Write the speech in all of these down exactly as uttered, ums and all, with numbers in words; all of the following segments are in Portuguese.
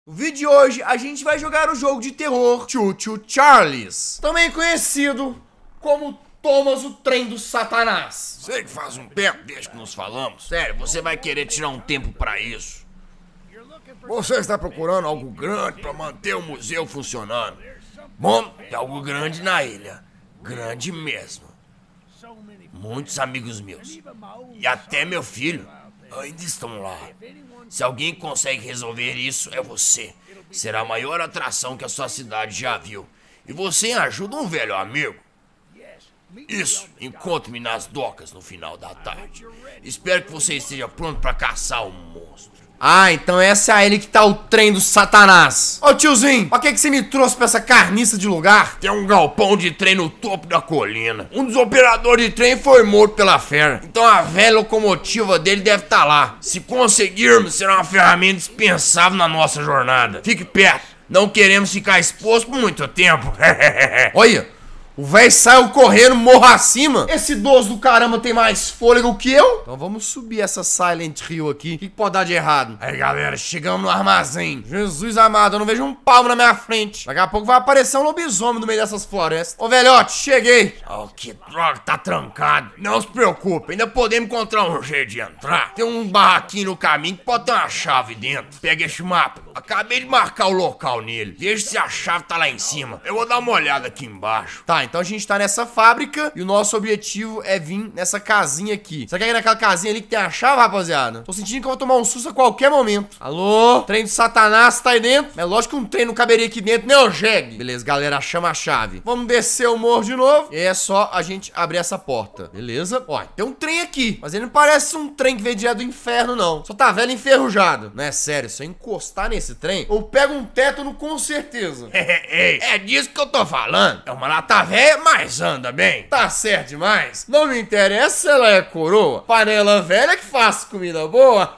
No vídeo de hoje, a gente vai jogar o jogo de terror Choo Choo Charles, também conhecido como Thomas o Trem do Satanás. Sei que faz um tempo desde que nos falamos. Sério, você vai querer tirar um tempo pra isso. Você está procurando algo grande pra manter o museu funcionando. Bom, tem algo grande na ilha. Grande mesmo. Muitos amigos meus e até meu filho ainda estão lá. Se alguém consegue resolver isso, é você. Será a maior atração que a sua cidade já viu. E você ajuda um velho amigo. Isso, encontre-me nas docas no final da tarde. Espero que você esteja pronto para caçar o monstro. Ah, então essa é a ilha que tá o trem do Satanás. Ô tiozinho, pra que que você me trouxe pra essa carniça de lugar? Tem um galpão de trem no topo da colina. Um dos operadores de trem foi morto pela fera. Então a velha locomotiva dele deve estar lá. Se conseguirmos, será uma ferramenta dispensável na nossa jornada. Fique perto, não queremos ficar exposto por muito tempo. Olha, o velho saiu correndo morro acima. Esse idoso do caramba tem mais fôlego que eu. Então vamos subir essa Silent Hill aqui. O que, que pode dar de errado? Aí galera, chegamos no armazém. Jesus amado, eu não vejo um palmo na minha frente. Daqui a pouco vai aparecer um lobisomem no meio dessas florestas. Ô velhote, cheguei. Oh, que droga, tá trancado. Não se preocupe, ainda podemos encontrar um jeito de entrar. Tem um barraquinho no caminho que pode ter uma chave dentro. Pega este mapa. Acabei de marcar o local nele. Veja se a chave tá lá em cima. Eu vou dar uma olhada aqui embaixo. Tá, então a gente tá nessa fábrica e o nosso objetivo é vir nessa casinha aqui. Você quer ir naquela casinha ali que tem a chave, rapaziada? Tô sentindo que eu vou tomar um susto a qualquer momento. Alô? Trem do Satanás, tá aí dentro? É lógico que um trem não caberia aqui dentro, né, ô jegue? Beleza, galera, chama a chave. Vamos descer o morro de novo. E é só a gente abrir essa porta. Beleza? Ó, tem um trem aqui, mas ele não parece um trem que veio direto do inferno, não. Só tá velho enferrujado. Não é sério, se eu encostar nesse trem, eu pego um tétano com certeza. É disso que eu tô falando. É uma lata velha, mas anda bem. Tá certo demais. Não me interessa se ela é coroa. Panela velha que faz comida boa.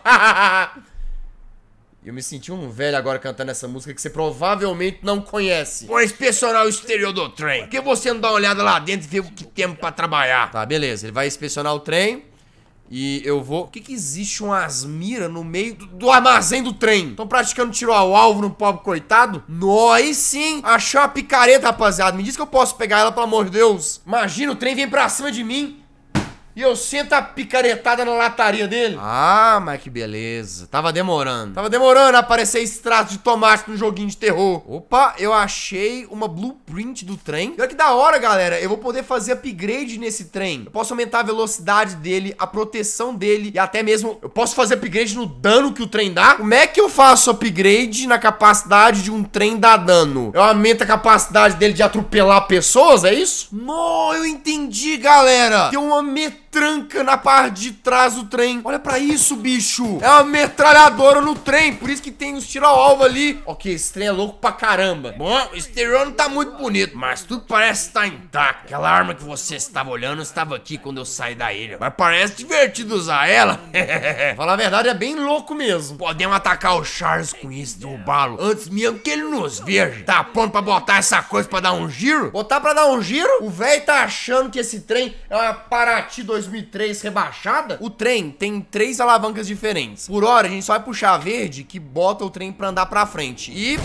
Eu me senti um velho agora cantando essa música que você provavelmente não conhece. Vou inspecionar o exterior do trem. Por que você não dá uma olhada lá dentro e vê o que temos pra trabalhar? Tá, beleza. Ele vai inspecionar o trem. E eu vou... Por que que existe umas miras no meio do, do armazém do trem? Estão praticando tiro ao alvo no pobre coitado? Nós sim! Achou uma picareta, rapaziada. Me diz que eu posso pegar ela, pelo amor de Deus. Imagina, o trem vem pra cima de mim e eu sento a picaretada na lataria dele. Ah, mas que beleza. Tava demorando. Tava demorando a aparecer extrato de tomate no joguinho de terror. Opa, eu achei uma blueprint do trem. Olha que da hora, galera. Eu vou poder fazer upgrade nesse trem. Eu posso aumentar a velocidade dele, a proteção dele e até mesmo eu posso fazer upgrade no dano que o trem dá. Como é que eu faço upgrade na capacidade de um trem dar dano? Eu aumento a capacidade dele de atropelar pessoas, é isso? Não, eu entendi, galera. Tem uma metade tranca na parte de trás do trem. Olha pra isso, bicho. É uma metralhadora no trem. Por isso que tem os tiro-alvo ali. Ok, esse trem é louco pra caramba. Bom, o exterior não tá muito bonito, mas tudo parece estar intacto. Aquela arma que você estava olhando estava aqui quando eu saí da ilha. Mas parece divertido usar ela. Pra falar a verdade, é bem louco mesmo. Podemos atacar o Charles com isso, derrubá-lo antes mesmo que ele nos veja. Tá pronto pra botar essa coisa pra dar um giro? Botar pra dar um giro? O velho tá achando que esse trem é uma Paraty dois mil e três rebaixada? O trem tem três alavancas diferentes. Por hora, a gente só vai puxar a verde que bota o trem pra andar pra frente. E...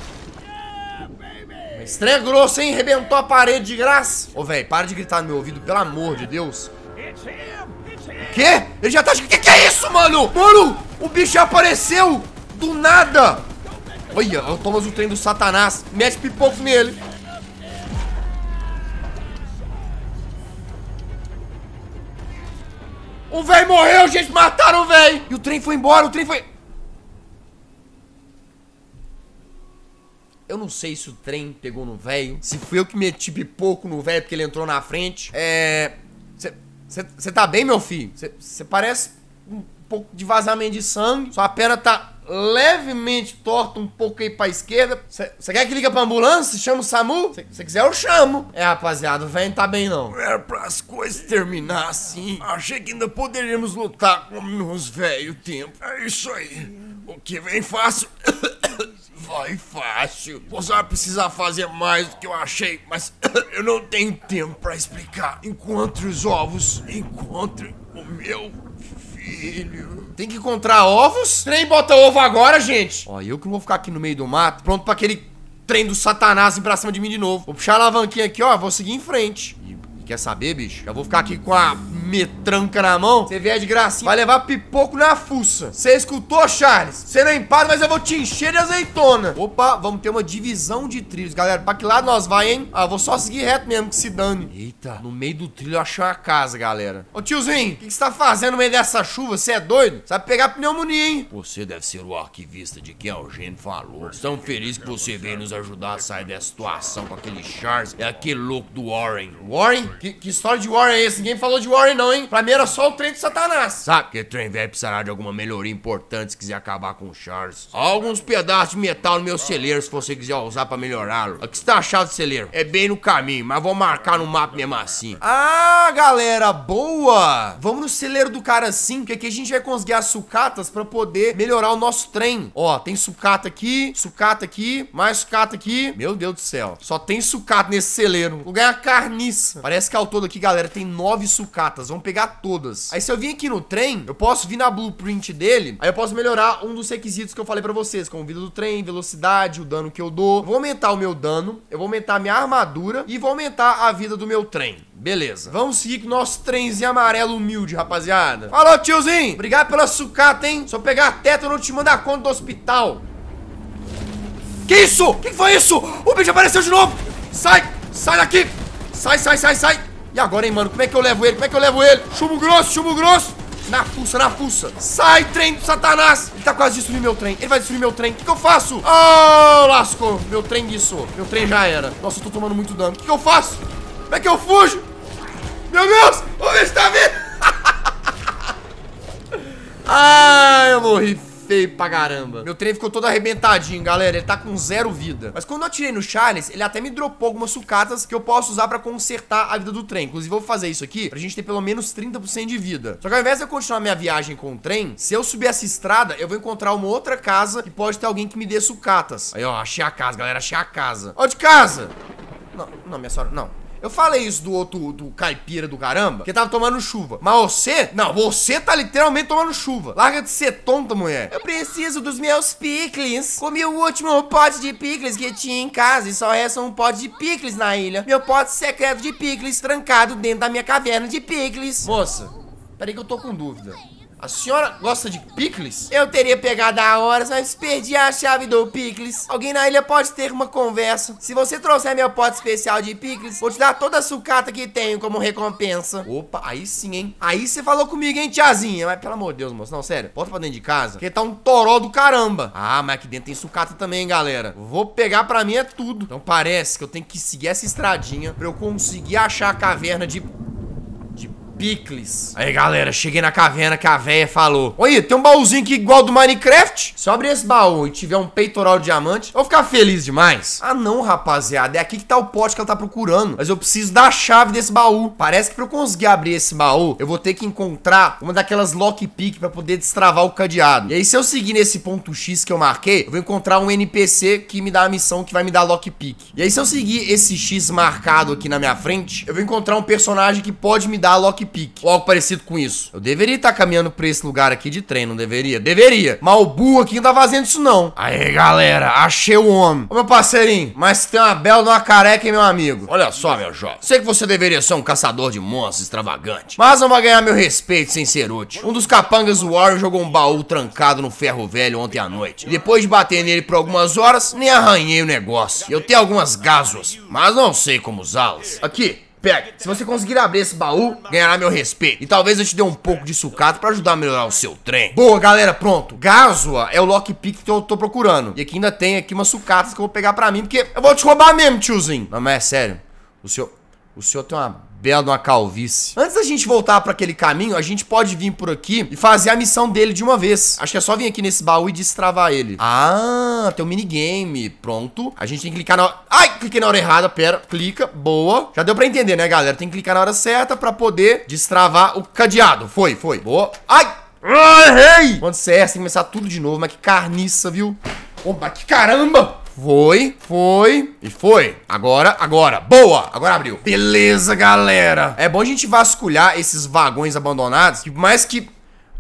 Esse trem é grosso, hein? Rebentou a parede de graça. Ô, velho, para de gritar no meu ouvido, pelo amor de Deus. O quê? Ele já tá... O que que é isso, mano? Mano, o bicho já apareceu do nada. Olha, é o Thomas o Trem do Satanás. Mete pipoco nele. O velho morreu, gente, mataram o velho. E o trem foi embora, o trem foi... Eu não sei se o trem pegou no velho, se fui eu que meti pipoco no velho porque ele entrou na frente. É... Você tá bem, meu filho? Você parece um pouco de vazamento de sangue. Sua perna tá levemente torta um pouco aí pra esquerda. Você quer que liga pra ambulância? Chama o SAMU? Se quiser, eu chamo. É, rapaziada, o velho não tá bem, não. Não era pra as coisas terminar assim. Achei que ainda poderíamos lutar como nos velho tempo. É isso aí. O que vem fácil... Vai fácil. Você vai precisar fazer mais do que eu achei, mas eu não tenho tempo pra explicar. Encontre os ovos, encontre o meu filho. filho. Tem que encontrar ovos. Trem bota ovo agora, gente. Ó, eu que não vou ficar aqui no meio do mato, pronto pra aquele trem do satanás vir pra cima de mim de novo. Vou puxar a alavanquinha aqui, ó, vou seguir em frente. E, e quer saber, bicho? Já vou ficar aqui com a metranca na mão. Você vier de gracinha, vai levar pipoco na fuça. Você escutou, Charles? Você não empata, mas eu vou te encher de azeitona. Opa, vamos ter uma divisão de trilhos, galera. Pra que lado nós vai, hein? Ah, vou só seguir reto mesmo, que se dane. Eita, no meio do trilho eu achei uma casa, galera. Ô, tiozinho, o que, que você tá fazendo no meio dessa chuva? Você é doido? Sabe pegar pneumonia, hein? Você deve ser o arquivista de quem a Eugênio falou. Estamos felizes que você veio nos ajudar a sair dessa situação com aquele Charles e aquele louco do Warren. Warren? Que, que história de Warren é esse? Ninguém falou de Warren não, hein? Pra mim era só o trem do satanás. Sabe que o trem velho precisará de alguma melhoria importante se quiser acabar com o Charles. Há alguns pedaços de metal no meu celeiro se você quiser usar pra melhorá-lo. O que você tá achando do celeiro? É bem no caminho, mas vou marcar no mapa mesmo assim. Ah, galera, boa! Vamos no celeiro do cara assim, porque aqui a gente vai conseguir as sucatas pra poder melhorar o nosso trem. Ó, tem sucata aqui, sucata aqui, mais sucata aqui. Meu Deus do céu, só tem sucata nesse celeiro. Vou ganhar carniça. Parece que ao todo aqui, galera, tem nove sucatas. Vamos pegar todas. Aí se eu vim aqui no trem, eu posso vir na blueprint dele, aí eu posso melhorar um dos requisitos que eu falei pra vocês, como vida do trem, velocidade, o dano que eu dou. Vou aumentar o meu dano, eu vou aumentar a minha armadura e vou aumentar a vida do meu trem. Beleza. Vamos seguir com o nosso trenzinho amarelo humilde, rapaziada. Falou, tiozinho. Obrigado pela sucata, hein? Se eu pegar a teta, eu não te mando a conta do hospital. Que isso? O que foi isso? O bicho apareceu de novo. Sai, sai daqui. Sai, sai, sai, sai. E agora, hein, mano? Como é que eu levo ele? Como é que eu levo ele? Chumbo grosso, chumbo grosso. Na fuça, na fuça. Sai, trem do satanás. Ele tá quase destruindo meu trem. Ele vai destruir meu trem. O que, que eu faço? Oh, lascou. Meu trem guiçou. Meu trem já era. Nossa, eu tô tomando muito dano. O que, que eu faço? Como é que eu fujo? Meu Deus. Vamos ver se tá vendo. Ai, eu morri feio pra caramba. Meu trem ficou todo arrebentadinho, galera. Ele tá com zero vida. Mas quando eu atirei no Charles, ele até me dropou algumas sucatas que eu posso usar pra consertar a vida do trem. Inclusive, eu vou fazer isso aqui pra gente ter pelo menos trinta por cento de vida. Só que ao invés de eu continuar minha viagem com o trem, se eu subir essa estrada, eu vou encontrar uma outra casa que pode ter alguém que me dê sucatas. Aí, ó, achei a casa, galera. Achei a casa. Ó, de casa. Não, não, minha senhora, não. Eu falei isso do outro, do caipira do caramba, que tava tomando chuva. Mas você, não, você tá literalmente tomando chuva. Larga de ser tonta, mulher. Eu preciso dos meus picles. Comi o último pote de picles que tinha em casa e só resta um pote de picles na ilha. Meu pote secreto de picles trancado dentro da minha caverna de picles. Moça, peraí que eu tô com dúvida. A senhora gosta de picles? Eu teria pegado a hora, mas perdi a chave do picles. Alguém na ilha pode ter uma conversa. Se você trouxer meu pote especial de picles, vou te dar toda a sucata que tenho como recompensa. Opa, aí sim, hein? Aí você falou comigo, hein, tiazinha? Mas pelo amor de Deus, moço, não, sério. Volta pra dentro de casa, porque tá um toró do caramba. Ah, mas aqui dentro tem sucata também, galera. Vou pegar pra mim é tudo. Então parece que eu tenho que seguir essa estradinha pra eu conseguir achar a caverna de... picles. Aí, galera, cheguei na caverna que a véia falou: olha, tem um baúzinho aqui igual do Minecraft. Se eu abrir esse baú e tiver um peitoral de diamante, eu vou ficar feliz demais. Ah, não, rapaziada. É aqui que tá o pote que ela tá procurando. Mas eu preciso da chave desse baú. Parece que pra eu conseguir abrir esse baú, eu vou ter que encontrar uma daquelas lockpick pra poder destravar o cadeado. E aí, se eu seguir nesse ponto X que eu marquei, eu vou encontrar um N P C que me dá a missão que vai me dar lockpick. E aí, se eu seguir esse X marcado aqui na minha frente, eu vou encontrar um personagem que pode me dar lockpick. Ou algo parecido com isso. Eu deveria estar caminhando pra esse lugar aqui de trem, não deveria? Deveria. Mas o burro aqui não tá fazendo isso, não. Aí, galera, achei o homem. Ô, meu parceirinho, mas tem uma bela de uma careca, hein, meu amigo? Olha só, meu jovem. Sei que você deveria ser um caçador de monstros extravagante, mas não vai ganhar meu respeito sem ser útil. Um dos capangas do Warrior jogou um baú trancado no ferro velho ontem à noite. E depois de bater nele por algumas horas, nem arranhei o negócio. Eu tenho algumas gássuas, mas não sei como usá-las. Aqui. Pega, se você conseguir abrir esse baú, ganhará meu respeito. E talvez eu te dê um pouco de sucata pra ajudar a melhorar o seu trem. Boa, galera, pronto. Gásua é o lockpick que eu tô procurando. E aqui ainda tem aqui umas sucatas que eu vou pegar pra mim, porque eu vou te roubar mesmo, tiozinho. Não, mas é sério. O senhor... O senhor tem uma bela de uma calvície. Antes da gente voltar pra aquele caminho, a gente pode vir por aqui e fazer a missão dele de uma vez. Acho que é só vir aqui nesse baú e destravar ele. Ah, tem um minigame. Pronto. A gente tem que clicar na hora... Ai, cliquei na hora errada, pera. Clica, boa. Já deu pra entender, né, galera? Tem que clicar na hora certa pra poder destravar o cadeado. Foi, foi. Boa. Ai! Ai, errei! Quando você erra, tem que começar tudo de novo. Mas que carniça, viu? Opa, que caramba! Foi, foi e foi. Agora, agora. Boa! Agora abriu. Beleza, galera. É bom a gente vasculhar esses vagões abandonados, que por mais que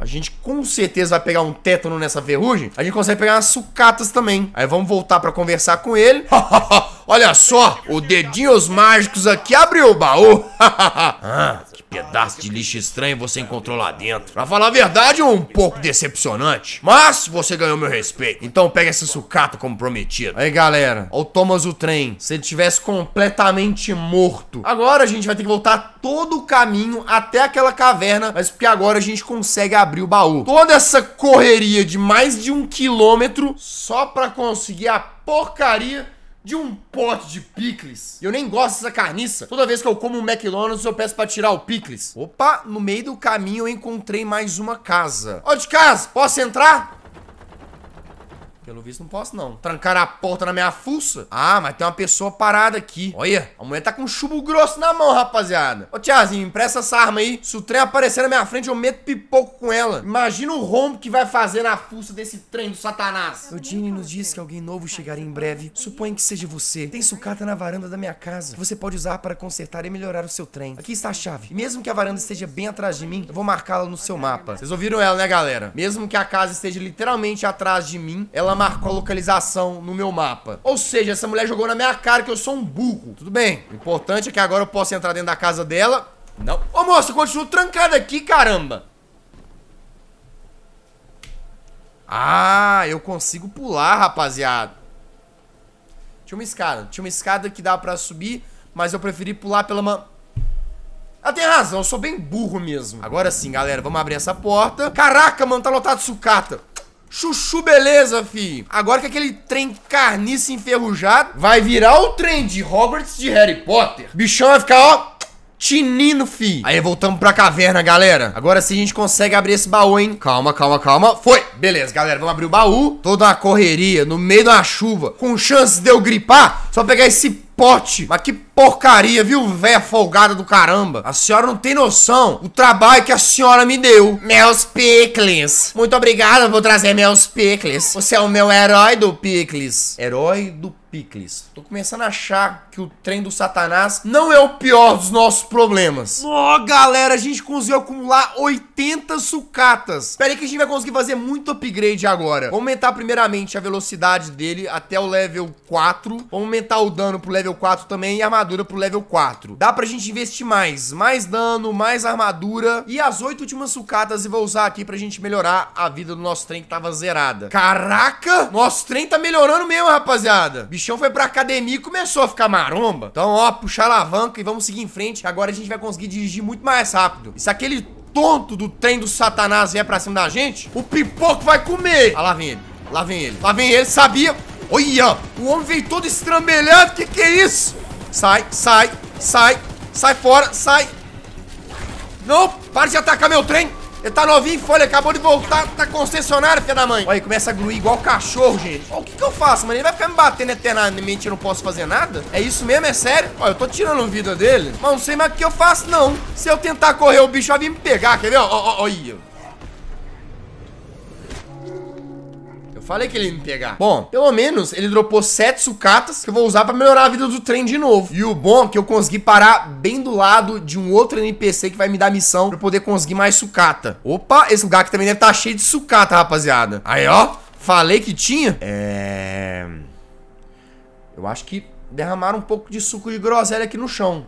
A gente com certeza vai pegar um tétano nessa ferrugem. A gente consegue pegar umas sucatas também. Aí vamos voltar pra conversar com ele. Olha só, o dedinhos mágicos aqui abriu o baú. Ah, que pedaço de lixo estranho você encontrou lá dentro. Pra falar a verdade, um pouco decepcionante. Mas você ganhou meu respeito. Então pega essa sucata como prometido. Aí galera, ó o Thomas o trem. Se ele tivesse completamente morto. Agora a gente vai ter que voltar todo o caminho até aquela caverna. Mas porque agora a gente consegue abrir o baú. Toda essa correria de mais de um quilômetro só pra conseguir a porcaria de um pote de picles. Eu nem gosto dessa carniça. Toda vez que eu como um McDonald's, eu peço pra tirar o picles. Opa, no meio do caminho eu encontrei mais uma casa. Ó de casa, posso entrar? Pelo visto não posso não. Trancaram a porta na minha fuça. Ah, mas tem uma pessoa parada aqui. Olha, a mulher tá com um chumbo grosso na mão, rapaziada. Ô tiazinho, empresta essa arma aí. Se o trem aparecer na minha frente, eu meto pipoco com ela. Imagina o rombo que vai fazer na fuça desse trem do satanás. O Ginny nos disse que alguém novo chegaria em breve. Suponho que seja você. Tem sucata na varanda da minha casa. Você pode usar para consertar e melhorar o seu trem. Aqui está a chave. E mesmo que a varanda esteja bem atrás de mim, eu vou marcá-la no seu mapa. Vocês ouviram ela, né, galera? Mesmo que a casa esteja literalmente atrás de mim, ela marcou a localização no meu mapa. Ou seja, essa mulher jogou na minha cara que eu sou um burro. Tudo bem. O importante é que agora eu posso entrar dentro da casa dela. Não. Ô, moça, eu continuo trancado aqui, caramba. Ah, eu consigo pular, rapaziada. Tinha uma escada. Tinha uma escada que dá pra subir, mas eu preferi pular pela man... Ela tem razão, eu sou bem burro mesmo. Agora sim, galera, vamos abrir essa porta. Caraca, mano, tá lotado de sucata. Chuchu, beleza, fi. Agora que aquele trem carniça enferrujado vai virar o trem de Hogwarts de Harry Potter. O bichão vai ficar, ó, tinindo, fi. Aí voltamos pra caverna, galera. Agora sim a gente consegue abrir esse baú, hein. Calma, calma, calma. Foi. Beleza, galera, vamos abrir o baú. Toda uma correria, no meio da chuva, com chance de eu gripar. Só pegar esse pote. Mas que porcaria, viu, véia folgada do caramba. A senhora não tem noção o trabalho que a senhora me deu. Meus picles. Muito obrigada por trazer meus picles. Você é o meu herói do picles. Herói do picles. Tô começando a achar que o trem do satanás não é o pior dos nossos problemas. Ó, oh, galera, a gente conseguiu acumular oitenta sucatas. Espera aí que a gente vai conseguir fazer muito upgrade agora. Vamos aumentar primeiramente a velocidade dele até o level quatro. Vamos aumentar o dano pro level quatro também e a armadura pro level quatro. Dá pra gente investir mais. Mais dano, mais armadura. E as oito últimas sucatas eu vou usar aqui pra gente melhorar a vida do nosso trem que tava zerada. Caraca! Nosso trem tá melhorando mesmo, rapaziada. O bichão foi pra academia e começou a ficar maromba. Então, ó, puxar a alavanca e vamos seguir em frente. Agora a gente vai conseguir dirigir muito mais rápido. E se aquele tonto do trem do satanás vier pra cima da gente, o pipoco vai comer. Ah, lá vem ele. Lá vem ele. Lá vem ele, sabia? Olha, o homem veio todo estrambelhado. Que que é isso? Sai, sai, sai. Sai fora, sai. Não, para de atacar meu trem. Ele tá novinho em folha, acabou de voltar, tá concessionário, filha da mãe. Olha, começa a gluir igual cachorro, gente. Ó, o que que eu faço, mano? Ele vai ficar me batendo eternamente e eu não posso fazer nada? É isso mesmo? É sério? Ó, eu tô tirando vida dele, mas não sei mais o que eu faço, não. Se eu tentar correr, o bicho vai vir me pegar, quer ver? Ó, ó, ó, olha. Falei que ele ia me pegar. Bom, pelo menos ele dropou sete sucatas que eu vou usar pra melhorar a vida do trem de novo. E o bom é que eu consegui parar bem do lado de um outro N P C que vai me dar missão pra eu poder conseguir mais sucata. Opa, esse lugar aqui também deve estar cheio de sucata, rapaziada. Aí, ó, falei que tinha. É... Eu acho que derramaram um pouco de suco de groselha aqui no chão.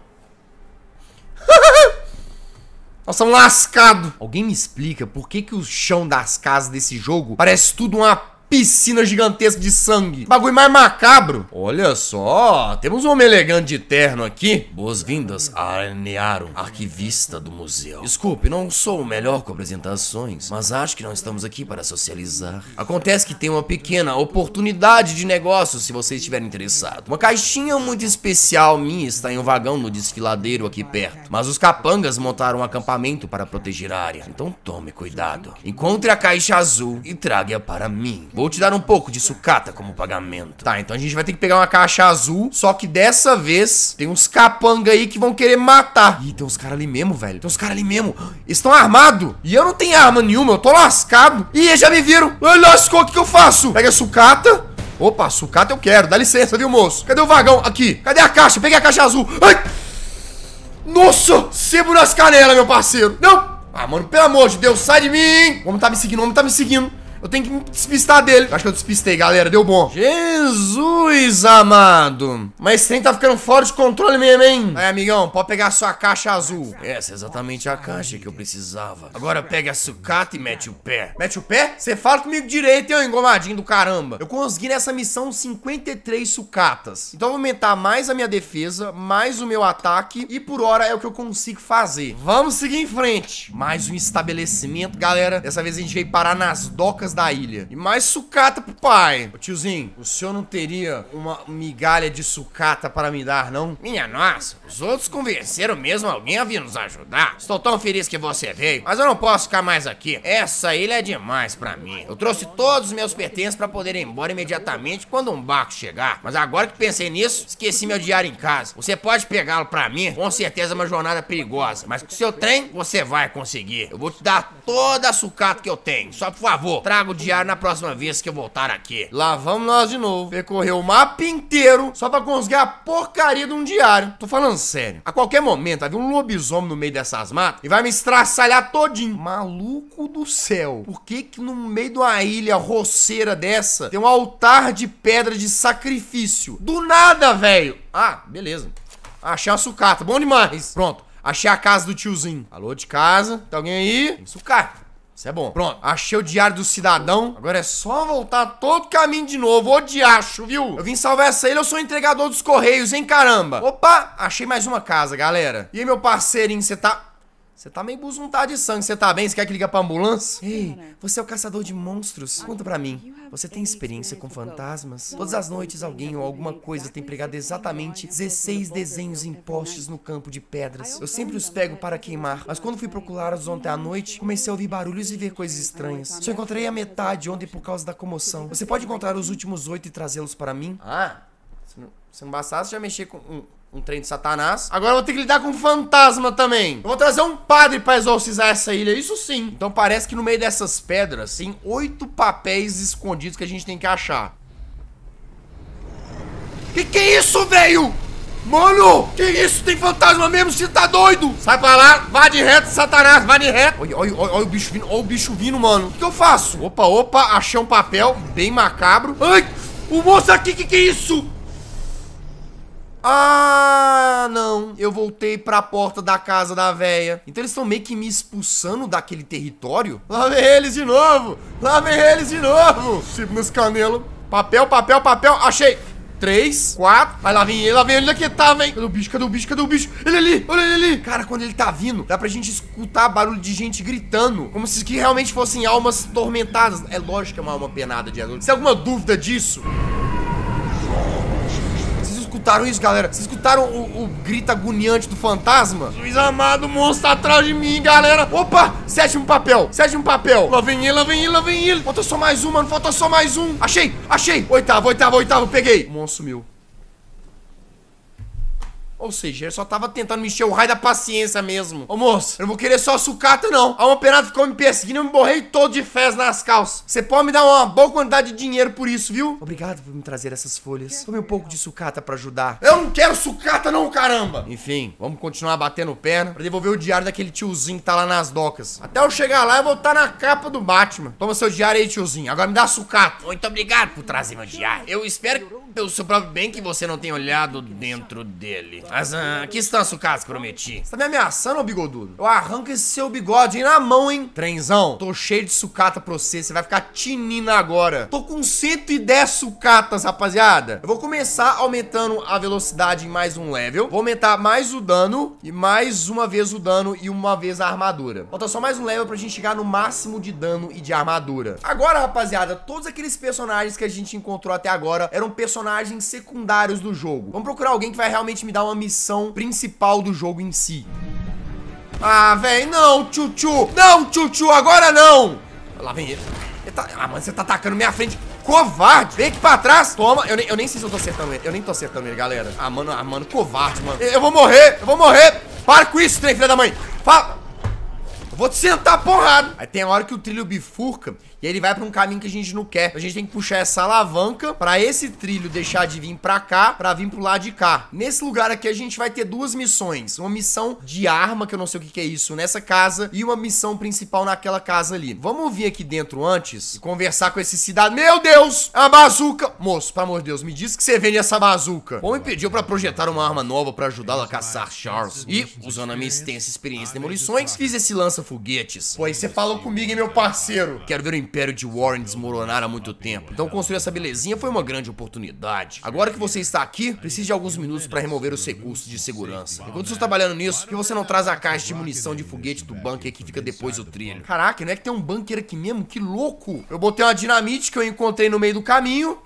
Nós estamos lascados. Alguém me explica por que que o chão das casas desse jogo parece tudo uma piscina gigantesca de sangue? Bagulho mais macabro. Olha só, temos um homem elegante de terno aqui. Boas-vindas a Arnearo, arquivista do museu. Desculpe, não sou o melhor com apresentações, mas acho que nós estamos aqui para socializar. Acontece que tem uma pequena oportunidade de negócio se você estiver interessado. Uma caixinha muito especial minha está em um vagão no desfiladeiro aqui perto, mas os capangas montaram um acampamento para proteger a área. Então tome cuidado. Encontre a caixa azul e traga-a para mim. Vou te dar um pouco de sucata como pagamento. Tá, então a gente vai ter que pegar uma caixa azul. Só que dessa vez tem uns capanga aí que vão querer matar. Ih, tem uns caras ali mesmo, velho. Tem uns caras ali mesmo. Eles estão armados. E eu não tenho arma nenhuma, eu tô lascado. Ih, eles já me viram. Ai, lascou, o que que eu faço? Pega a sucata. Opa, sucata eu quero. Dá licença, viu, moço? Cadê o vagão? Aqui. Cadê a caixa? Peguei a caixa azul. Ai! Nossa! Sebo nas canelas, meu parceiro. Não! Ah, mano, pelo amor de Deus, sai de mim! O homem tá me seguindo, o homem tá me seguindo. Eu tenho que me despistar dele. Acho que eu despistei, galera. Deu bom. Jesus amado. Mas esse trem tá ficando fora de controle mesmo, hein? Aí, amigão, pode pegar a sua caixa azul. Essa é exatamente a caixa que eu precisava. Agora pega a sucata e mete o pé. Mete o pé? Você fala comigo direito, hein, engomadinho do caramba. Eu consegui nessa missão cinquenta e três sucatas. Então eu vou aumentar mais a minha defesa, mais o meu ataque. E por hora é o que eu consigo fazer. Vamos seguir em frente. Mais um estabelecimento, galera. Dessa vez a gente veio parar nas docas da ilha. E mais sucata pro pai. Ô tiozinho, o senhor não teria uma migalha de sucata para me dar, não? Minha nossa, os outros convenceram mesmo alguém a vir nos ajudar. Estou tão feliz que você veio, mas eu não posso ficar mais aqui. Essa ilha é demais pra mim. Eu trouxe todos os meus pertences pra poder ir embora imediatamente quando um barco chegar. Mas agora que pensei nisso, esqueci meu diário em casa. Você pode pegá-lo pra mim, com certeza é uma jornada perigosa. Mas com o seu trem, você vai conseguir. Eu vou te dar toda a sucata que eu tenho. Só por favor, traga o diário na próxima vez que eu voltar aqui. Lá vamos nós de novo. Percorreu o mapa inteiro só pra conseguir a porcaria de um diário. Tô falando sério. A qualquer momento vai vir um lobisomem no meio dessas matas e vai me estraçalhar todinho. Maluco do céu. Por que que no meio de uma ilha roceira dessa tem um altar de pedra de sacrifício? Do nada, velho. Ah, beleza. Achei uma sucata. Bom demais. Pronto. Achei a casa do tiozinho. Alô, de casa? Tem alguém aí? Tem sucata. Isso é bom. Pronto, achei o diário do cidadão. Agora é só voltar todo o caminho de novo. Ô diacho, viu? Eu vim salvar essa ilha, eu sou entregador dos correios, hein, caramba. Opa, achei mais uma casa, galera. E aí, meu parceirinho, você tá... Você tá meio buzuntado de sangue, você tá bem? Você quer que liga pra ambulância? Ei, você é o caçador de monstros. Conta pra mim, você tem experiência com fantasmas? Todas as noites alguém ou alguma coisa tem pregado exatamente dezesseis desenhos em postes no campo de pedras. Eu sempre os pego para queimar, mas quando fui procurá-los ontem à noite, comecei a ouvir barulhos e ver coisas estranhas. Só encontrei a metade ontem por causa da comoção. Você pode encontrar os últimos oito e trazê-los para mim? Ah, se não, se não bastasse já mexer com... Um... Um trem de Satanás. Agora eu vou ter que lidar com um fantasma também. Eu vou trazer um padre pra exorcizar essa ilha, isso sim. Então parece que no meio dessas pedras tem oito papéis escondidos que a gente tem que achar. Que que é isso, velho? Mano, que isso? Tem fantasma mesmo? Você tá doido? Sai pra lá, vá de reto, Satanás, vá de reto. Olha, olha, olha, olha o bicho vindo, olha o bicho vindo, mano. O que, que eu faço? Opa, opa, achei um papel bem macabro. Ai, o moço aqui, que que é isso? Ah, não. Eu voltei pra porta da casa da véia. Então eles estão meio que me expulsando daquele território? Lá vem eles de novo. Lá vem eles de novo. Tipo nos canelos. Papel, papel, papel. Achei. Três, quatro. Vai lá, vem ele, lá vem ele. Onde é que tá, vem? Cadê o bicho? Cadê o bicho? Cadê o bicho? Ele ali, olha ele ali. Cara, quando ele tá vindo, dá pra gente escutar barulho de gente gritando. Como se que realmente fossem almas tormentadas. É lógico que é uma alma penada de adulto. Se tem alguma dúvida disso... Escutaram isso, galera? Vocês escutaram o, o grito agoniante do fantasma? Jesus amado, o monstro tá atrás de mim, galera. Opa, sétimo papel, sétimo papel. Lá vem ele, lá vem ele, lá vem ele. Falta só mais um, mano, falta só mais um. Achei, achei. Oitavo, oitavo, oitavo, peguei. O monstro sumiu. Ou seja, ele só tava tentando me encher o raio da paciência mesmo. Ô moço, eu não vou querer só sucata não. A uma penada ficou me perseguindo e eu me borrei todo de fezes nas calças. Você pode me dar uma boa quantidade de dinheiro por isso, viu? Obrigado por me trazer essas folhas. Tome um pouco de sucata pra ajudar. Eu não quero sucata não, caramba. Enfim, vamos continuar batendo perna pra devolver o diário daquele tiozinho que tá lá nas docas. Até eu chegar lá eu vou estar na capa do Batman. Toma seu diário aí, tiozinho. Agora me dá sucata. Muito obrigado por trazer meu diário. Eu espero, pelo seu próprio bem, que você não tenha olhado dentro dele. Mas ah, aqui estão as sucatas que prometi. Você tá me ameaçando, ô bigodudo? Eu arranco esse seu bigode aí na mão, hein? Trenzão, tô cheio de sucata pra você. Você vai ficar tinina agora. Tô com cento e dez sucatas, rapaziada. Eu vou começar aumentando a velocidade em mais um level. Vou aumentar mais o dano e mais uma vez o dano e uma vez a armadura. Falta só mais um level pra gente chegar no máximo de dano e de armadura. Agora, rapaziada, todos aqueles personagens que a gente encontrou até agora eram personagens secundários do jogo. Vamos procurar alguém que vai realmente me dar uma missão principal do jogo em si. Ah, velho, não, tchutchu. Não, tchutchu, agora não. Lá vem ele. ele tá... Ah, mano, você tá atacando minha frente. Covarde. Vem aqui pra trás. Toma. Eu nem, eu nem sei se eu tô acertando ele. Eu nem tô acertando ele, galera. Ah, mano, ah, mano, covarde, mano. Eu, eu vou morrer. Eu vou morrer. Para com isso, trem, filha da mãe. Fala. Eu vou te sentar porrada. Aí tem a hora que o trilho bifurca E ele vai pra um caminho que a gente não quer. A gente tem que puxar essa alavanca pra esse trilho deixar de vir pra cá, pra vir pro lado de cá. Nesse lugar aqui a gente vai ter duas missões. Uma missão de arma, que eu não sei o que que é isso, nessa casa, e uma missão principal naquela casa ali. Vamos vir aqui dentro antes e conversar com esse cidadão. Meu Deus! A bazuca! Moço, pelo amor de Deus, me diz que você vende essa bazuca. O homem pediu pra projetar uma arma nova pra ajudá-lo a caçar Charles. E, usando a minha extensa experiência em demolições, fiz esse lança-foguetes. Pô, aí você falou comigo, hein, meu parceiro? Quero ver o Império de Warren desmoronar há muito tempo. Então construir essa belezinha foi uma grande oportunidade. Agora que você está aqui, preciso de alguns minutos pra remover os recursos de segurança. Enquanto estou trabalhando nisso, por que você não traz a caixa de munição de foguete do bunker que fica depois do trilho? Caraca, não é que tem um bunker aqui mesmo? Que louco! Eu botei uma dinamite que eu encontrei no meio do caminho.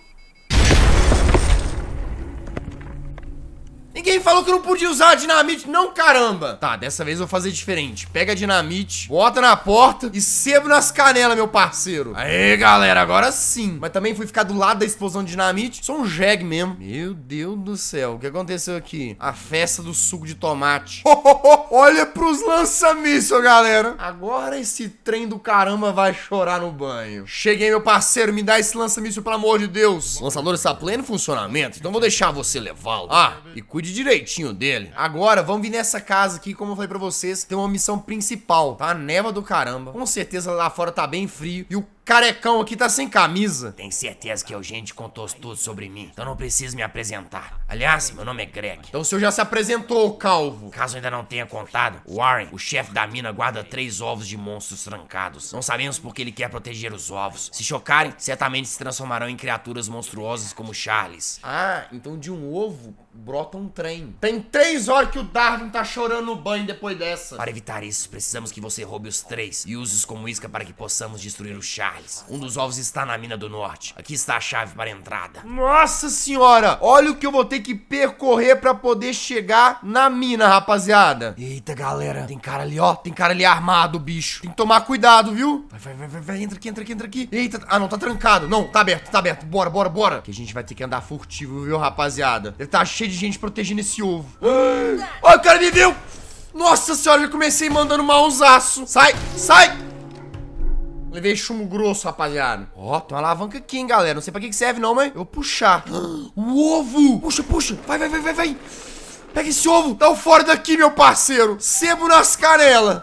Ninguém falou que eu não podia usar a dinamite, não, caramba. Tá, dessa vez eu vou fazer diferente. Pega a dinamite, bota na porta e sebo nas canelas, meu parceiro. Aê, galera, agora sim. Mas também fui ficar do lado da explosão de dinamite. Sou um jegue mesmo. Meu Deus do céu, o que aconteceu aqui? A festa do suco de tomate. Oh, oh, oh, olha pros lança-míssil, galera. Agora esse trem do caramba vai chorar no banho. Cheguei, meu parceiro, me dá esse lança-míssil, pelo amor de Deus. O lançador está pleno funcionamento, então vou deixar você levá-lo. Ah, e cuide direitinho dele. Agora, vamos vir nessa casa aqui, como eu falei pra vocês, tem uma missão principal, tá? Neva do caramba. Com certeza lá fora tá bem frio e o carecão aqui tá sem camisa. Tem certeza que o gente contou tudo sobre mim, então não preciso me apresentar. Aliás, meu nome é Greg. Então o senhor já se apresentou, calvo. Caso ainda não tenha contado, Warren, o chefe da mina, guarda três ovos de monstros trancados. Não sabemos por que ele quer proteger os ovos. Se chocarem, certamente se transformarão em criaturas monstruosas como Charles. Ah, então de um ovo brota um trem. Tem três horas que o Darwin tá chorando no banho depois dessa. Para evitar isso, precisamos que você roube os três e use-os como isca para que possamos destruir o Charles. Um dos ovos está na mina do norte. Aqui está a chave para a entrada. Nossa senhora! Olha o que eu vou ter que percorrer pra poder chegar na mina, rapaziada. Eita, galera. Tem cara ali, ó. Tem cara ali armado, bicho. Tem que tomar cuidado, viu? Vai, vai, vai, vai, vai. Entra aqui, entra aqui, entra aqui. Eita. Ah, não, tá trancado. Não, tá aberto, tá aberto. Bora, bora, bora. Que a gente vai ter que andar furtivo, viu, rapaziada? Deve tá cheio de gente protegendo esse ovo. Ai, o cara me viu! Nossa senhora, eu comecei mandando mausaço. Sai, sai! Levei chumbo grosso, rapaziada. Ó, oh, tem uma alavanca aqui, hein, galera. Não sei pra que serve, não, mas eu vou puxar. O ovo! Puxa, puxa. Vai, vai, vai, vai, vai. Pega esse ovo. Dá o fora daqui, meu parceiro. Sebo nas canelas.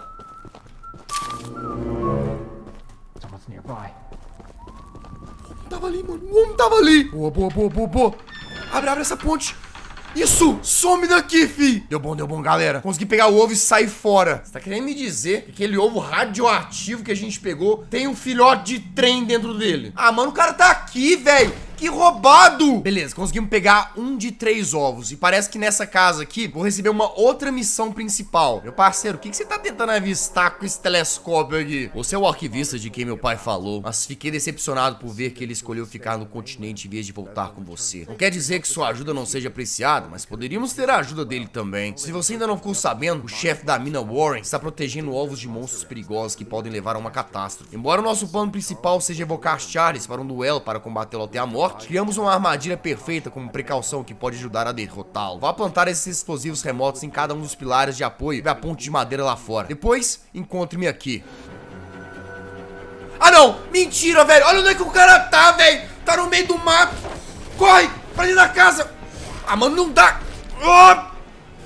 Tava ali, mano. O homem tava ali. Boa, boa, boa, boa, boa. Abre, abre essa ponte. Isso! Some daqui, fi! Deu bom, deu bom, galera. Consegui pegar o ovo e sair fora. Você tá querendo me dizer que aquele ovo radioativo que a gente pegou tem um filhote de trem dentro dele? Ah, mano, o cara tá aqui, velho. Que roubado! Beleza, conseguimos pegar um de três ovos. E parece que nessa casa aqui, vou receber uma outra missão principal. Meu parceiro, o que, que você tá tentando avistar com esse telescópio aqui? Você é o arquivista de quem meu pai falou, mas fiquei decepcionado por ver que ele escolheu ficar no continente em vez de voltar com você. Não quer dizer que sua ajuda não seja apreciada, mas poderíamos ter a ajuda dele também. Se você ainda não ficou sabendo, o chefe da mina Warren está protegendo ovos de monstros perigosos que podem levar a uma catástrofe. Embora o nosso plano principal seja evocar Charles para um duelo para combatê-lo até a morte, criamos uma armadilha perfeita como precaução que pode ajudar a derrotá-lo. Vá plantar esses explosivos remotos em cada um dos pilares de apoio e a ponte de madeira lá fora. Depois, encontre-me aqui. Ah, não! Mentira, velho! Olha onde é que o cara tá, velho! Tá no meio do mato! Corre! Pra dentro da casa! Ah, mano, não dá! Oh!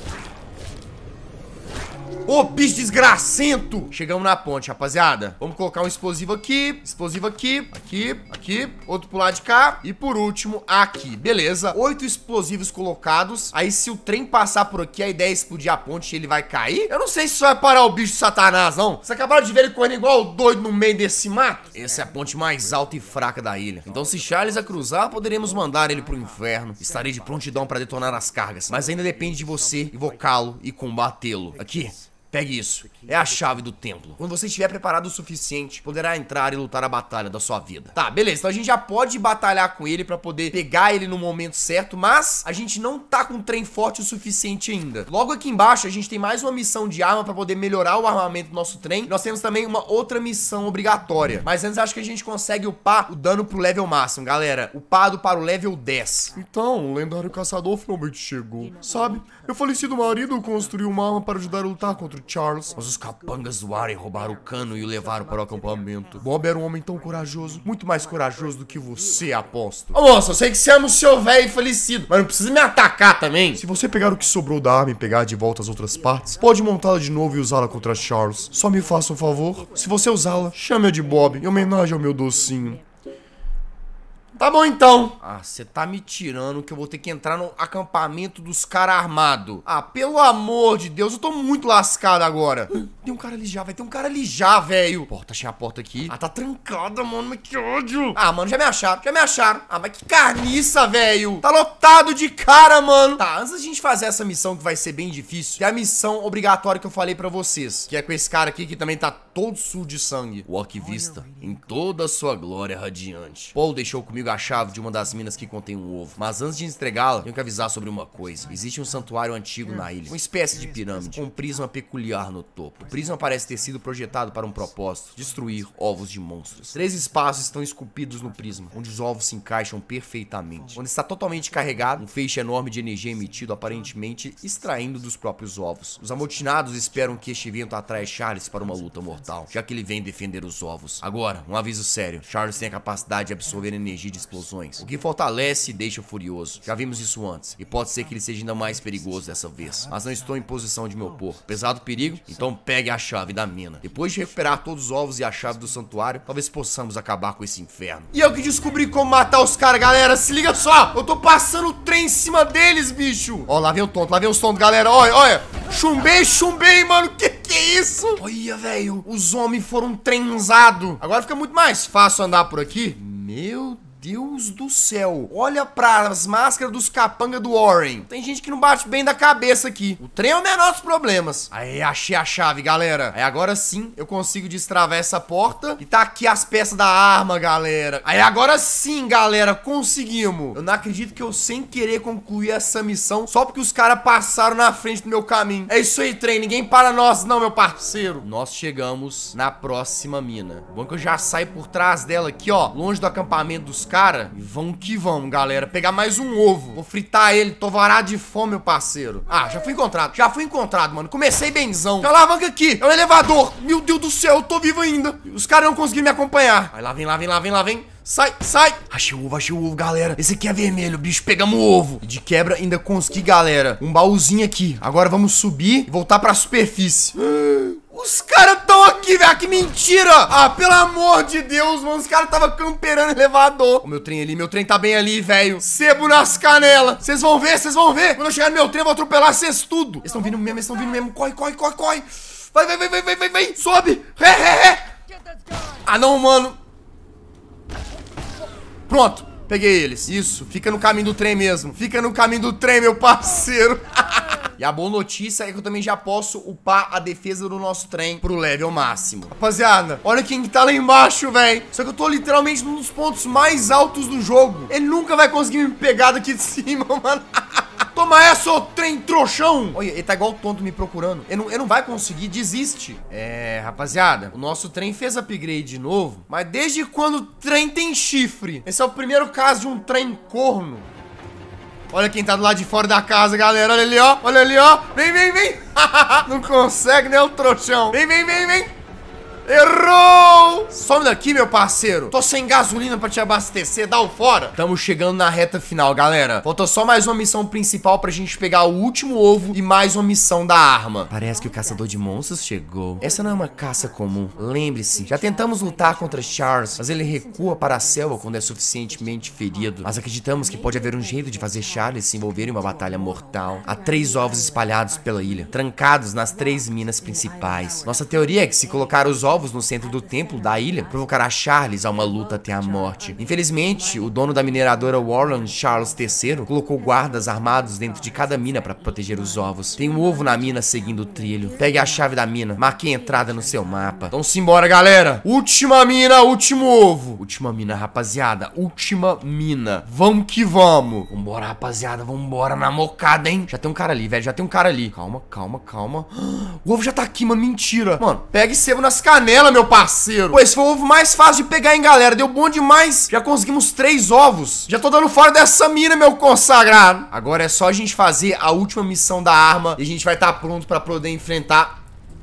Ô, bicho desgracento! Chegamos na ponte, rapaziada. Vamos colocar um explosivo aqui, explosivo aqui, aqui, aqui, outro pro lado de cá e por último aqui, beleza? Oito explosivos colocados. Aí se o trem passar por aqui, a ideia é explodir a ponte e ele vai cair? Eu não sei se isso vai parar o bicho de Satanás, não. Vocês acabaram de ver ele correndo igual o doido no meio desse mato? Essa é a ponte mais alta e fraca da ilha. Então se Charles a cruzar, poderemos mandar ele pro inferno. Estarei de prontidão pra detonar as cargas, mas ainda depende de você invocá-lo e combatê-lo. Aqui. Pegue isso, é a chave do templo. Quando você estiver preparado o suficiente, poderá entrar e lutar a batalha da sua vida. Tá, beleza, então a gente já pode batalhar com ele pra poder pegar ele no momento certo, mas a gente não tá com um trem forte o suficiente ainda. Logo aqui embaixo a gente tem mais uma missão de arma pra poder melhorar o armamento do nosso trem. Nós temos também uma outra missão obrigatória, mas antes acho que a gente consegue upar o dano pro level máximo, galera. Upado para o level dez. Então, o lendário caçador finalmente chegou. Sabe, meu falecido marido construiu uma arma para ajudar a lutar contra o contra Charles, mas os capangas do Warren roubaram o cano e o levaram para o acampamento. Bob era um homem tão corajoso, muito mais corajoso do que você, aposto. Ô moça, eu sei que você ama o seu velho falecido, mas não precisa me atacar também. Se você pegar o que sobrou da arma e pegar de volta as outras partes, pode montá-la de novo e usá-la contra Charles. Só me faça um favor, se você usá-la, chame-a de Bob, em homenagem ao meu docinho. Tá bom então. Ah, você tá me tirando que eu vou ter que entrar no acampamento dos caras armados. Ah, pelo amor de Deus, eu tô muito lascado agora. Tem um cara ali já, vai ter um cara ali já, velho. Porta, achei a porta aqui. Ah, tá trancada, mano, mas que ódio. Ah, mano, já me acharam, já me acharam. Ah, mas que carniça, velho. Tá lotado de cara, mano. Tá, antes da gente fazer essa missão que vai ser bem difícil, tem a missão obrigatória que eu falei pra vocês, que é com esse cara aqui que também tá todo sujo de sangue. O arquivista, em toda a sua glória radiante. Paul deixou comigo a chave de uma das minas que contém um ovo. Mas antes de entregá-la, tenho que avisar sobre uma coisa. Existe um santuário antigo na ilha. Uma espécie de pirâmide, com um prisma peculiar no topo. O prisma parece ter sido projetado para um propósito: destruir ovos de monstros. Três espaços estão esculpidos no prisma, onde os ovos se encaixam perfeitamente. Quando está totalmente carregado, um feixe enorme de energia emitido, aparentemente extraindo dos próprios ovos. Os amotinados esperam que este evento atraia Charles para uma luta mortal, já que ele vem defender os ovos. Agora, um aviso sério. Charles tem a capacidade de absorver energia de explosões, o que fortalece e deixa furioso. Já vimos isso antes, e pode ser que ele seja ainda mais perigoso dessa vez. Mas não estou em posição de me opor. Apesar do perigo, então pegue a chave da mina. Depois de recuperar todos os ovos e a chave do santuário, talvez possamos acabar com esse inferno. E eu que descobri como matar os caras, galera. Se liga só, eu tô passando o trem em cima deles, bicho. Ó, lá vem o tonto, lá vem os tontos, galera. Olha, olha. Chumbei, chumbei, mano. Que que é isso? Olha, velho. Os homens foram trenzados. Agora fica muito mais fácil andar por aqui. Meu Deus. Deus do céu. Olha para as máscaras dos capanga do Warren. Tem gente que não bate bem da cabeça aqui. O trem é o menor dos problemas. Aí, achei a chave, galera. Aí agora sim eu consigo destravar essa porta. E tá aqui as peças da arma, galera. Aí agora sim, galera, conseguimos. Eu não acredito que eu sem querer concluí essa missão só porque os caras passaram na frente do meu caminho. É isso aí, trem. Ninguém para nós não, meu parceiro. Nós chegamos na próxima mina. Bom que eu já saio por trás dela aqui, ó, longe do acampamento dos cara, e vamos que vamos, galera. Pegar mais um ovo. Vou fritar ele. Tô varado de fome, meu parceiro. Ah, já fui encontrado. Já fui encontrado, mano. Comecei benzão. Tem uma alavanca aqui. É um elevador. Meu Deus do céu, eu tô vivo ainda. Os caras não conseguiram me acompanhar. Vai lá, vem lá, vem lá, vem lá, vem. Sai, sai. Achei o ovo, achei o ovo, galera. Esse aqui é vermelho, bicho. Pegamos o ovo. E de quebra ainda consegui, galera, um baúzinho aqui. Agora vamos subir e voltar pra superfície. Os caras tão aqui, velho. Que mentira. Ah, pelo amor de Deus, mano. Os caras tava camperando elevador. O meu trem ali, meu trem tá bem ali, velho. Sebo nas canelas. Vocês vão ver, vocês vão ver. Quando eu chegar no meu trem, eu vou atropelar vocês tudo. Eles estão vindo mesmo, eles estão vindo mesmo. Corre, corre, corre, corre. Vai, vai, vai, vai, vai, vai, vai. Sobe. É, é, é. Ah, não, mano. Pronto. Peguei eles. Isso. Fica no caminho do trem mesmo. Fica no caminho do trem, meu parceiro. E a boa notícia é que eu também já posso upar a defesa do nosso trem pro level máximo. Rapaziada, olha quem tá lá embaixo, velho. Só que eu tô literalmente num dos pontos mais altos do jogo. Ele nunca vai conseguir me pegar daqui de cima, mano. Toma essa, ô trem trouxão. Olha, ele tá igual tonto me procurando. Ele não, ele não vai conseguir, desiste. É, rapaziada, o nosso trem fez upgrade de novo. Mas desde quando o trem tem chifre? Esse é o primeiro caso de um trem corno. Olha quem tá do lado de fora da casa, galera. Olha ali, ó. Olha ali, ó. Vem, vem, vem. Não consegue, né, o trouxão? Vem, vem, vem, vem. Errou! Some daqui, meu parceiro. Tô sem gasolina pra te abastecer. Dá o fora. Tamo chegando na reta final, galera. Falta só mais uma missão principal pra gente pegar o último ovo e mais uma missão da arma. Parece que o caçador de monstros chegou. Essa não é uma caça comum. Lembre-se, já tentamos lutar contra Charles, mas ele recua para a selva quando é suficientemente ferido. Mas acreditamos que pode haver um jeito de fazer Charles se envolver em uma batalha mortal. Há três ovos espalhados pela ilha, trancados nas três minas principais. Nossa teoria é que se colocar os ovos no centro do templo da ilha provocará Charles a uma luta até a morte. Infelizmente, o dono da mineradora Warren, Charles terceiro, colocou guardas armados dentro de cada mina para proteger os ovos. Tem um ovo na mina seguindo o trilho. Pegue a chave da mina, marque a entrada no seu mapa. Então simbora, galera. Última mina, último ovo. Última mina, rapaziada. Última mina. Vamos que vamos. Vambora, rapaziada. Vambora na mocada, hein? Já tem um cara ali, velho. Já tem um cara ali. Calma, calma, calma. O ovo já tá aqui, mano. Mentira. Mano, pega e sebo nas canelas, meu parceiro. Pô, esse foi o ovo mais fácil de pegar, hein, galera. Deu bom demais. Já conseguimos três ovos. Já tô dando fora dessa mina, meu consagrado. Agora é só a gente fazer a última missão da arma e a gente vai estar pronto pra poder enfrentar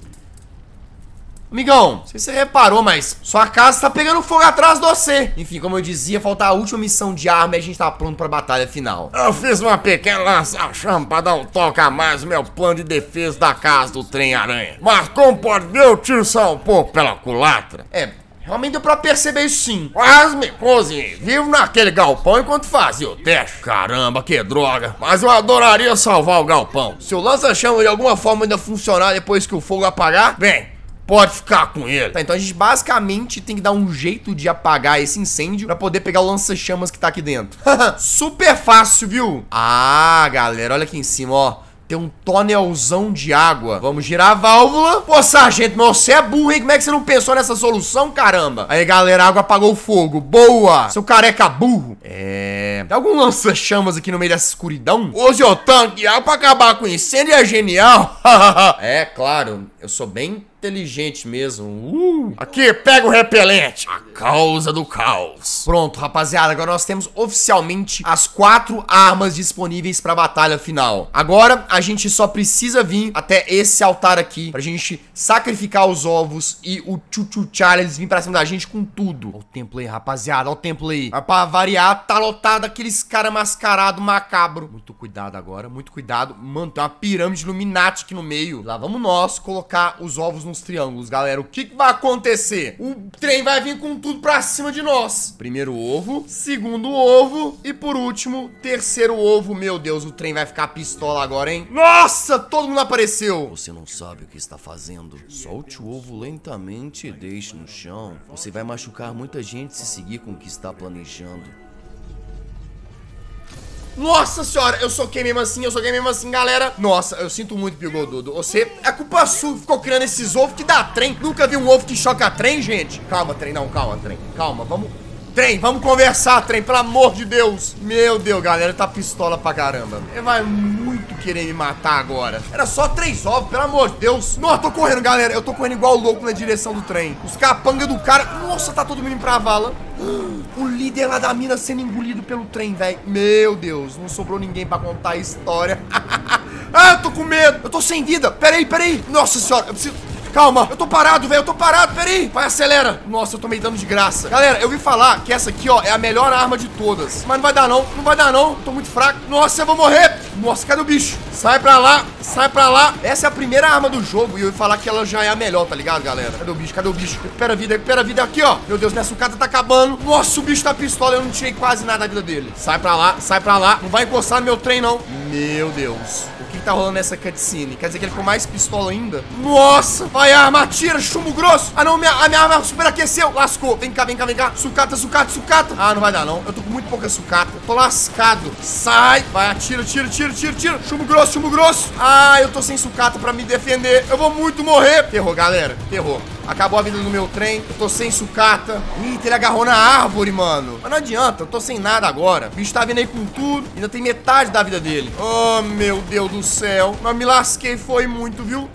Amigão, não sei se você reparou, mas sua casa tá pegando fogo atrás de você. Enfim, como eu dizia, falta a última missão de arma e a gente tá pronto pra batalha final. Eu fiz uma pequena lança-chama pra dar um toque a mais no meu plano de defesa da casa do trem-aranha. Mas como pode ver, o tiro saiu um pouco pela culatra. É, realmente deu pra perceber isso sim. Quase me cozinhei vivo naquele galpão enquanto fazia o teste. Caramba, que droga. Mas eu adoraria salvar o galpão. Se o lança-chama de alguma forma ainda funcionar depois que o fogo apagar, bem, pode ficar com ele. Tá, então a gente basicamente tem que dar um jeito de apagar esse incêndio pra poder pegar o lança-chamas que tá aqui dentro. Super fácil, viu? Ah, galera, olha aqui em cima, ó. Tem um tonelzão de água. Vamos girar a válvula. Pô, sargento, mas você é burro, hein? Como é que você não pensou nessa solução, caramba? Aí, galera, a água apagou o fogo. Boa! Seu careca burro. É... Tem algum lança-chamas aqui no meio dessa escuridão? Use o tanque de água pra acabar com incêndio, é genial. É, claro. Eu sou bem inteligente mesmo. Uh. Aqui, pega o repelente. A causa do caos. Pronto, rapaziada. Agora nós temos oficialmente as quatro armas disponíveis pra batalha final. Agora, a gente só precisa vir até esse altar aqui pra gente sacrificar os ovos e o Chuchu-Charlie eles virem pra cima da gente com tudo. Olha o templo aí, rapaziada. Olha o templo aí. Mas pra variar, tá lotado aqueles cara mascarado macabro. Muito cuidado agora, muito cuidado. Mano, tem uma pirâmide Illuminati aqui no meio. Lá vamos nós colocar os ovos nos triângulos, galera. O que, que vai acontecer? O trem vai vir com tudo pra cima de nós. Primeiro ovo, segundo ovo e por último, terceiro ovo. Meu Deus, o trem vai ficar pistola agora, hein? Nossa, todo mundo apareceu. Você não sabe o que está fazendo. Solte o ovo lentamente e deixe no chão. Você vai machucar muita gente se seguir com o que está planejando. Nossa senhora, eu soquei mesmo assim, eu soquei mesmo assim, galera. Nossa, eu sinto muito, Bigodudo. Você, é culpa sua que ficou criando esses ovos que dá trem. Nunca vi um ovo que choca trem, gente. Calma, trem, não, calma, trem. Calma, vamos... Trem, vamos conversar, trem, pelo amor de Deus. Meu Deus, galera, tá pistola pra caramba. Ele vai muito querer me matar agora. Era só três ovos, pelo amor de Deus. Nossa, eu tô correndo, galera. Eu tô correndo igual louco na direção do trem. Os capanga do cara... Nossa, tá todo mundo indo pra vala. O líder lá da mina sendo engolido pelo trem, velho. Meu Deus, não sobrou ninguém pra contar a história. Ah, eu tô com medo. Eu tô sem vida. Peraí, peraí. Nossa senhora, eu preciso... Calma, eu tô parado, velho, eu tô parado, peraí. Vai, acelera. Nossa, eu tô meio dando de graça. Galera, eu ouvi falar que essa aqui, ó, é a melhor arma de todas. Mas não vai dar não, não vai dar não. Eu tô muito fraco. Nossa, eu vou morrer. Nossa, cadê o bicho? Sai pra lá, sai pra lá. Essa é a primeira arma do jogo e eu ouvi falar que ela já é a melhor, tá ligado, galera? Cadê o bicho, cadê o bicho? Recupera a vida, recupera a vida aqui, ó. Meu Deus, minha sucata tá acabando. Nossa, o bicho tá pistola, eu não tirei quase nada da vida dele. Sai pra lá, sai pra lá. Não vai encostar no meu trem, não. Meu Deus. O que tá rolando nessa cutscene? Quer dizer que ele ficou mais pistola ainda? Nossa, vai arma, atira, chumbo grosso. Ah não, minha, a minha arma superaqueceu. Lascou, vem cá, vem cá, vem cá. Sucata, sucata, sucata. Ah, não vai dar não, eu tô com muito pouca sucata. Tô lascado. Sai, vai, atira, tira, tira, tira, tira. Chumbo grosso, chumbo grosso. Ah, eu tô sem sucata pra me defender. Eu vou muito morrer. Ferrou, galera, ferrou. Acabou a vida do meu trem, eu tô sem sucata. Eita, ele agarrou na árvore, mano. Mas não adianta, eu tô sem nada agora. O bicho tá vindo aí com tudo, ainda tem metade da vida dele. Oh, meu Deus do céu. Mas me lasquei, foi muito, viu?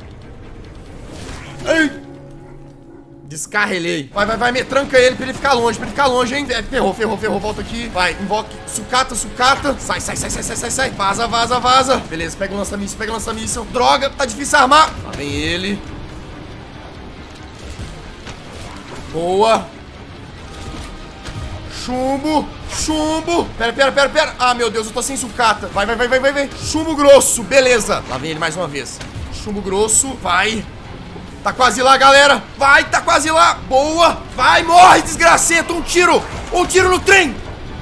Ei! Descarrelei. Vai, vai, vai, me tranca ele pra ele ficar longe, pra ele ficar longe, hein? É, ferrou, ferrou, ferrou, volta aqui. Vai, invoque, sucata, sucata. Sai, sai, sai, sai, sai, sai, sai. Vaza, vaza, vaza. Beleza, pega o lança-míssil, pega o lança-míssil. Droga, tá difícil armar. Lá vem ele. Boa. Chumbo, chumbo. Pera, pera, pera, pera. Ah, meu Deus, eu tô sem sucata. Vai, vai, vai, vai, vai, vai. Chumbo grosso, beleza. Lá vem ele mais uma vez. Chumbo grosso, vai. Tá quase lá, galera. Vai, tá quase lá. Boa. Vai, morre, desgracento. Um tiro. Um tiro no trem.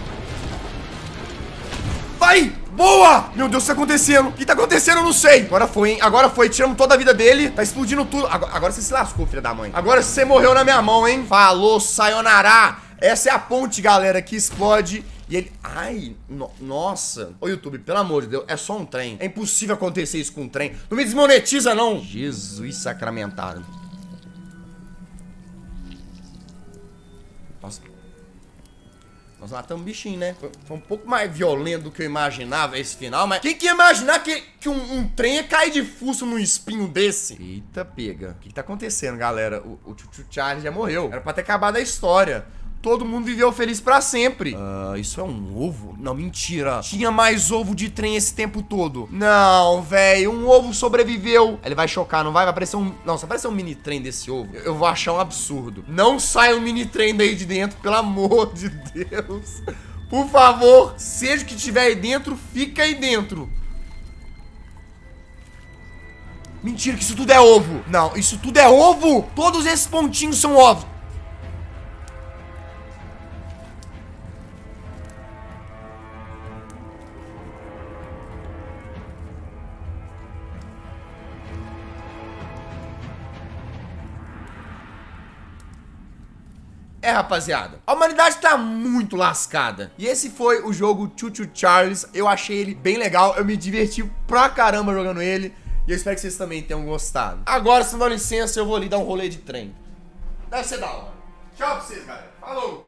Vai. Boa! Meu Deus, o que tá acontecendo? O que tá acontecendo? Eu não sei. Agora foi, hein? Agora foi. Tiramos toda a vida dele. Tá explodindo tudo. Agora, agora você se lascou, filha da mãe. Agora você morreu na minha mão, hein? Falou, sayonara. Essa é a ponte, galera, que explode. E ele... Ai, no... nossa. Ô, YouTube, pelo amor de Deus, é só um trem. É impossível acontecer isso com um trem. Não me desmonetiza, não. Jesus sacramentado. Nossa. Nós matamos um bichinho, né? Foi, foi um pouco mais violento do que eu imaginava esse final, mas... Quem que ia imaginar que, que um, um trem ia cair de fuço num espinho desse? Eita, pega. O que, que tá acontecendo, galera? O, o Chuchu-Charlie já morreu. Era pra ter acabado a história. todo mundo viveu feliz pra sempre. Ah, isso é um ovo? Não, mentira. Tinha mais ovo de trem esse tempo todo. Não, velho, um ovo sobreviveu. Ele vai chocar, não vai? Vai aparecer um... Não, se aparecer um mini trem desse ovo, eu vou achar um absurdo. Não sai um mini trem daí de dentro, pelo amor de Deus. Por favor, seja o que tiver aí dentro, fica aí dentro. Mentira, que isso tudo é ovo. Não, isso tudo é ovo. Todos esses pontinhos são ovos. É, rapaziada, a humanidade tá muito lascada. E esse foi o jogo Choo Choo Charles. Eu achei ele bem legal, eu me diverti pra caramba jogando ele. E eu espero que vocês também tenham gostado. Agora, se não dá licença, eu vou ali dar um rolê de trem. Deve ser da hora. Tchau pra vocês, galera. Falou!